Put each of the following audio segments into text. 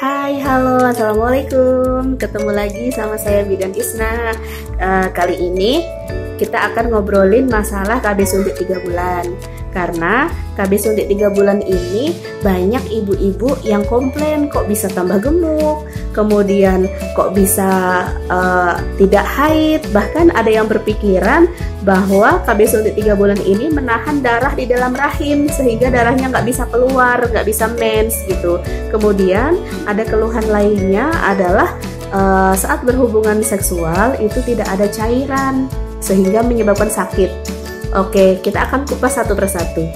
Hai, halo, assalamualaikum. Ketemu lagi sama saya Bidan Isna. Kali ini kita akan ngobrolin masalah KB suntik 3 bulan. Karena KB suntik 3 bulan ini banyak ibu-ibu yang komplain kok bisa tambah gemuk, kemudian kok bisa tidak haid. Bahkan ada yang berpikiran bahwa KB suntik 3 bulan ini menahan darah di dalam rahim sehingga darahnya nggak bisa keluar, nggak bisa mens gitu. Kemudian ada keluhan lainnya adalah saat berhubungan seksual itu tidak ada cairan sehingga menyebabkan sakit. Oke, kita akan kupas satu persatu.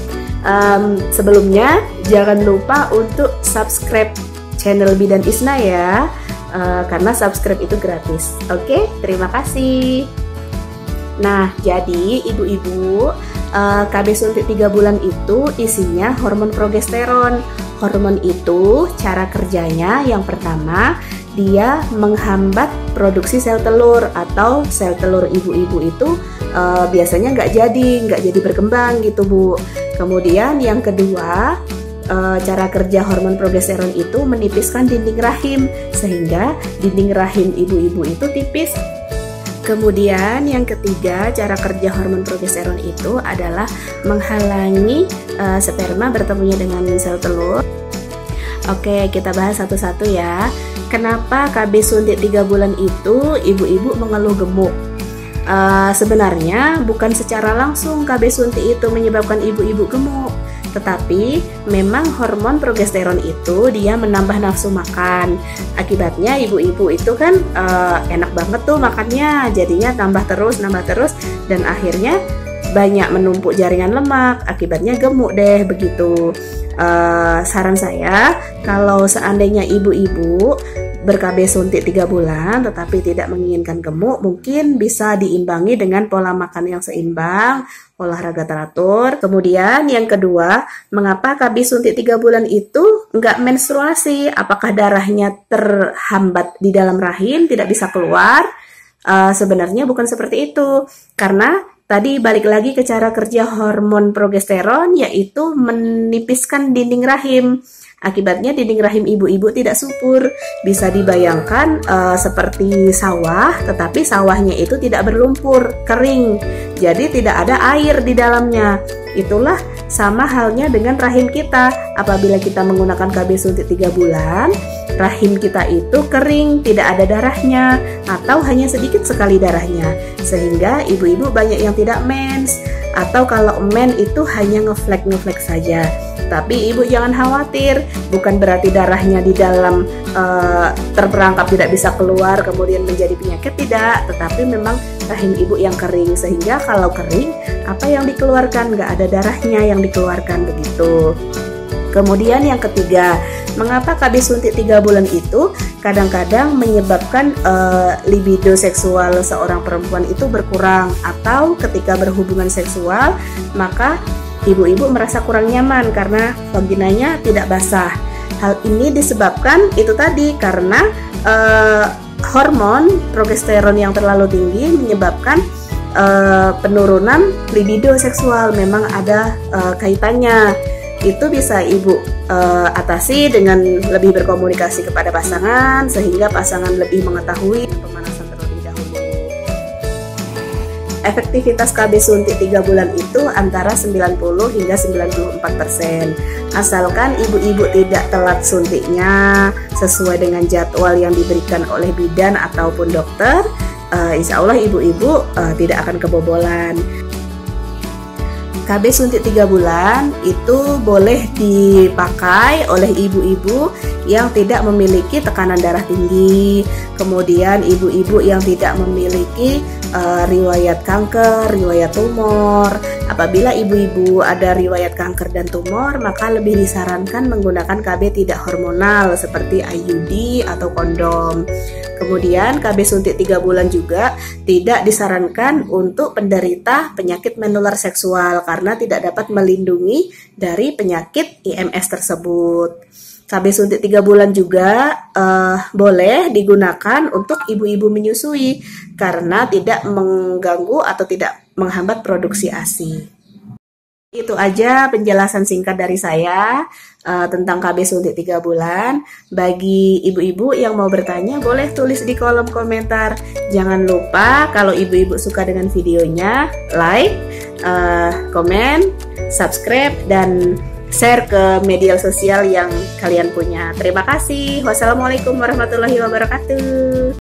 Sebelumnya jangan lupa untuk subscribe channel Bidan Isna ya, karena subscribe itu gratis. Oke, terima kasih. Nah, jadi ibu-ibu, KB suntik 3 bulan itu isinya hormon progesteron. Hormon itu cara kerjanya yang pertama, dia menghambat produksi sel telur, atau sel telur ibu-ibu itu biasanya nggak jadi berkembang gitu Bu. Kemudian yang kedua, cara kerja hormon progesteron itu menipiskan dinding rahim sehingga dinding rahim ibu-ibu itu tipis. Kemudian yang ketiga, cara kerja hormon progesteron itu adalah menghalangi sperma bertemunya dengan sel telur. Oke, kita bahas satu-satu ya. Kenapa KB suntik 3 bulan itu ibu-ibu mengeluh gemuk? Sebenarnya bukan secara langsung KB suntik itu menyebabkan ibu-ibu gemuk, tetapi memang hormon progesteron itu dia menambah nafsu makan. Akibatnya ibu-ibu itu kan enak banget tuh makannya, jadinya nambah terus dan akhirnya banyak menumpuk jaringan lemak, akibatnya gemuk deh begitu. Saran saya, kalau seandainya ibu-ibu ber-KB suntik 3 bulan tetapi tidak menginginkan gemuk, mungkin bisa diimbangi dengan pola makan yang seimbang, olahraga teratur. Kemudian yang kedua, mengapa KB suntik 3 bulan itu nggak menstruasi? Apakah darahnya terhambat di dalam rahim, tidak bisa keluar? Sebenarnya bukan seperti itu, karena tadi balik lagi ke cara kerja hormon progesteron, yaitu menipiskan dinding rahim. Akibatnya dinding rahim ibu-ibu tidak subur. Bisa dibayangkan seperti sawah, tetapi sawahnya itu tidak berlumpur, kering. Jadi tidak ada air di dalamnya. Itulah sama halnya dengan rahim kita. Apabila kita menggunakan KB suntik 3 bulan, rahim kita itu kering, tidak ada darahnya, atau hanya sedikit sekali darahnya. Sehingga ibu-ibu banyak yang tidak mens, atau kalau men itu hanya ngeflek saja. Tapi ibu jangan khawatir, bukan berarti darahnya di dalam terperangkap tidak bisa keluar kemudian menjadi penyakit, tidak. Tetapi memang rahim ibu yang kering, sehingga kalau kering apa yang dikeluarkan, nggak ada darahnya yang dikeluarkan begitu. Kemudian yang ketiga, mengapa KB suntik 3 bulan itu kadang-kadang menyebabkan libido seksual seorang perempuan itu berkurang, atau ketika berhubungan seksual maka ibu-ibu merasa kurang nyaman karena vaginanya tidak basah. Hal ini disebabkan itu tadi karena hormon progesteron yang terlalu tinggi menyebabkan penurunan libido seksual. Memang ada kaitannya. Itu bisa ibu atasi dengan lebih berkomunikasi kepada pasangan, sehingga pasangan lebih mengetahui pemanasan terlebih dahulu. Efektivitas KB suntik 3 bulan itu antara 90 hingga 94%. Asalkan ibu-ibu tidak telat suntiknya sesuai dengan jadwal yang diberikan oleh bidan ataupun dokter, insya Allah ibu-ibu tidak akan kebobolan. KB suntik 3 bulan itu boleh dipakai oleh ibu-ibu yang tidak memiliki tekanan darah tinggi, kemudian ibu-ibu yang tidak memiliki riwayat kanker, riwayat tumor. Apabila ibu-ibu ada riwayat kanker dan tumor, maka lebih disarankan menggunakan KB tidak hormonal seperti IUD atau kondom. Kemudian KB suntik 3 bulan juga tidak disarankan untuk penderita penyakit menular seksual karena tidak dapat melindungi dari penyakit IMS tersebut. KB suntik 3 bulan juga boleh digunakan untuk ibu-ibu menyusui karena tidak mengganggu atau tidak menghambat produksi ASI. Itu aja penjelasan singkat dari saya tentang KB suntik 3 bulan. Bagi ibu-ibu yang mau bertanya, boleh tulis di kolom komentar. Jangan lupa kalau ibu-ibu suka dengan videonya, like, komen, subscribe, dan share ke media sosial yang kalian punya. Terima kasih. Wassalamualaikum warahmatullahi wabarakatuh.